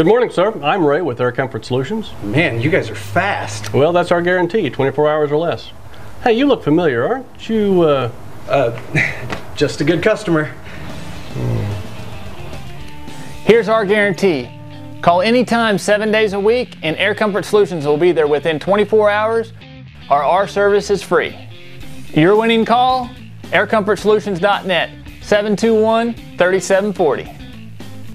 Good morning, sir. I'm Ray with Air Comfort Solutions. Man, you guys are fast. Well, that's our guarantee, 24 hours or less. Hey, you look familiar, aren't you, Just a good customer. Here's our guarantee. Call anytime 7 days a week and Air Comfort Solutions will be there within 24 hours or our service is free. Your winning call? AirComfortSolutions.net 721-3740.